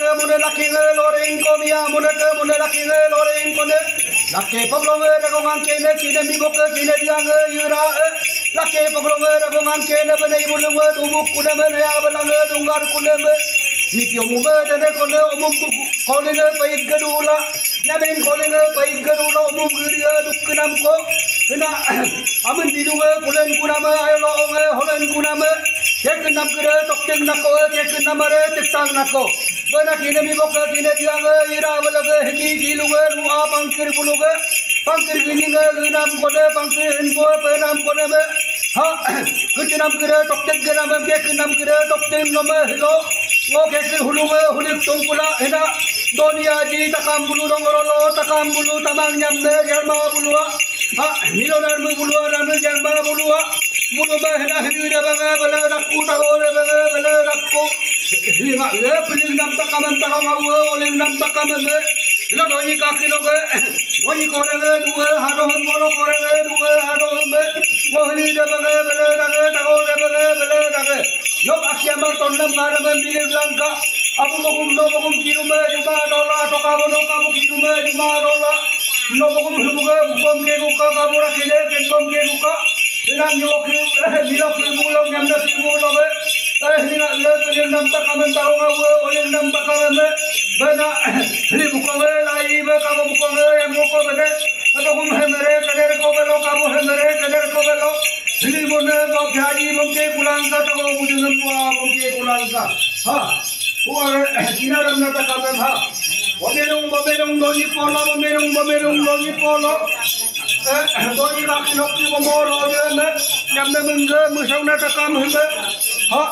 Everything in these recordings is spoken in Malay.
ke mune laki nge loreng ko mia mune ke mune laki nge loreng ko ne laki pablong nge ko ngangke ne kine mi bok kine dia nge yura laki pablong nge ko ngangke ne bene ibulu nge dubuk kune me ya belang nge dunggar kune me Nityo mume dene kone omum kone nge paik gadula nyamin kone nge paik gadula omum giriya dukkinam ko ina amin bidu nge kulen kuname ayolo nge holen kuname kekinam kire tokting nako kekinam re tiktang nako bena kine mi bok kine dia nge ira balaga hegi gilu nge ru'a pangkir bulu nge pangkir gini nge linam kone pangkir hinko penam kone me ha kutinam kire tokting genam kekinam kire tokting nome hilo Ngo kekir hulunge hulik tungkula hina Donia ji takam bulu dongorolo takam bulu tamang nyamne germa bulua ha milonar mu bulua nanu germa bulua bulu ba hina hina banga bala rakku tagore bala rakku hina le pilin nam takaman takamu olim nam takamane ila doni kakiloge doni korege duwe haro molo korege duwe haro me mohli de banga bala tagore bala Yok asyamar tondam karaman bilir langka Abu mokum kirume juga dola Tokamu nokamu kirume juga dola Nokum humuge bukom ke buka Kamu rakile kenkom ke buka Inam yokil bilokil mulong Nyamda simuloge Hina le pilih namta kamen taronga Oleh namta kamen Bena Hini bukonge laibe Kamu bukonge yang buko bede Tokum hemere kader kobelo Kamu hemere kader kobelo Hini bone kau jadi mungkin kulangka tako mungkin tua mungkin kulangka. Ha, uang Cina orang nata kami ha. Bamerung doni polo. Doni kaki nokti bomoro je, jamne mengge musang nata kami he. Ha,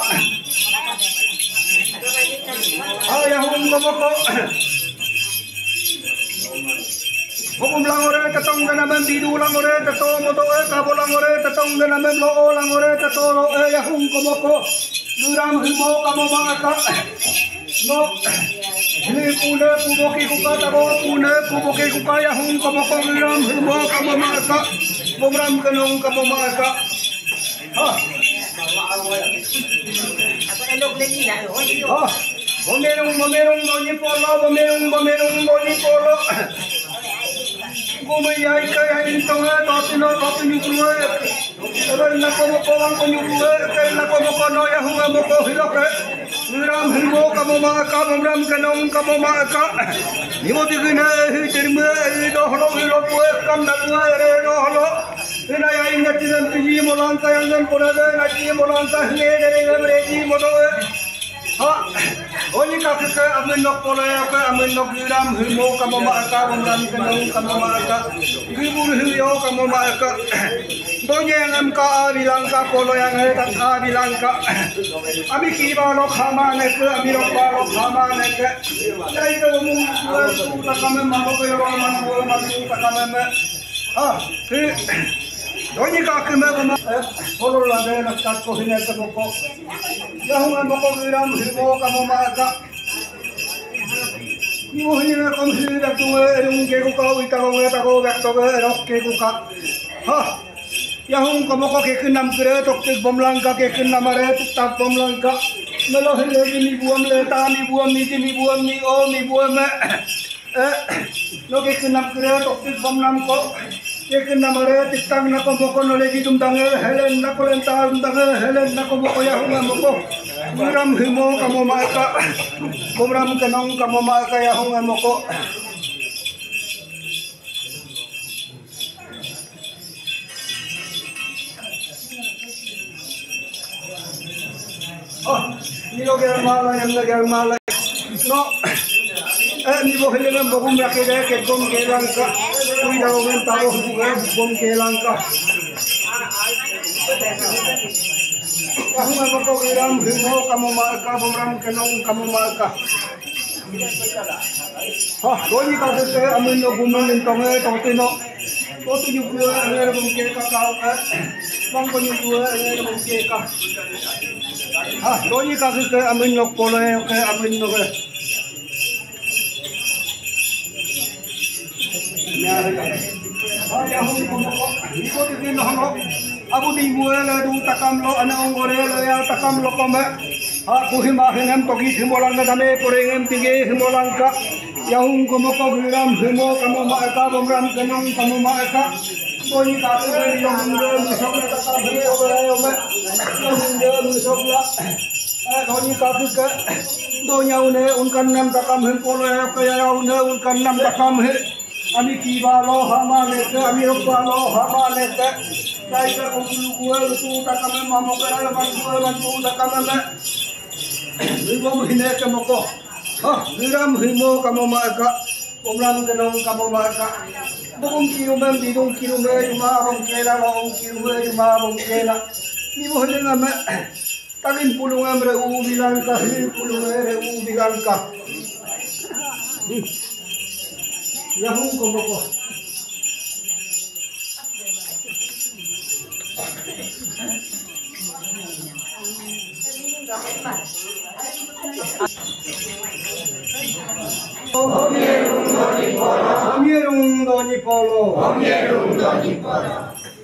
yang ngomong Hukum langore tetong ganamem bidu langore tetong motoe kabo langore tetong ganamem loo langore tetolo yahum komoko duram himo kamo mangaka no ini pune puboki kuka tabo pune puboki kuka yahum komoko duram himo kamo mangaka bomram kanong kamo mangaka ha Bomerung noni polo Kumiyay kaya intong totino nyukuwe Pero nakomoko ang kunyukuwe Kaya nakomoko no yahunga moko hiloke Miram himo kamo maaka Mamram kanong kamo maaka Nimo tigina hitirme Idohlo hilokuwe kam natwe Idohlo Hinayay ngatinan piji molanta Yang punade ngati molanta Hingere ngebredi modowe Ha, oni kakek amin nok polaya ke amin nok hiram himo kamo maaka mamram kanong kamo maaka gibur hiyo kamo maaka donya yang mka bilangka polo yang hetat bilangka abi kiba nok hamane ke abi nok balo hamane ke dai ke umum takame mamo ke roman takame ha Doni kakek me polo lade nakat ko hine ke boko Yahungan boko giram himo kamo maaka Ibu hina kam hina tuwe erung ke kuka uitako tako bektoge erok ke kuka Ha Yahung kamo ko ke kenam kere toktik bomlangka ke kenamare tak bomlangka Melo hile ni buam le ta ni buam ni o ni buam no ke kenam kere toktik bomlangko Yekin namare tikang nako boko nolegi dumdange helen nako lenta dumdange helen nako boko yahunga moko muram himo kamo maaka muram kanong kamo maaka yahunga moko oh nilo germala no ni bo helen bokum rakede ke gom gelangka Kuida orang tahu juga bom kelangka. Kamu apa kiram himo kamu marka bomram kenong kamu marka. Hah, doni kau se amin no gumen intonge tongtino. Kau tu juga anger bom kelka kau bang kau juga anger bom kelka. Hah, doni kau se amin no kolai amin no Abu di buel du takam lo ana ongore lo ya takam lo kome Aku himahinem togi himolangka dame porengem tige himolangka yahung komoko biram himo kamu maeka bomram kenong kamu maeka boni kaku beri yahungde musokla kata beri ome yahungde musokla boni kaku ke donya une unkan nam takam hempolo kaya une unkan nam takam he ami kibalo hama lete ami rokalo hama lete dai ka kumulu kuel tu takam mamo kala bantu takam Himo hine kamoko, hiram himo kamu maaka, umram kenong kamu maaka. Bung kirumen bidung kirumen cuma bung kela, bung kirumen cuma bung kela. Himo hine ngame, tagin pulungan reu bilangka, pulungan reu bilangka. Yahung kamoko. Omierung do Nipolo.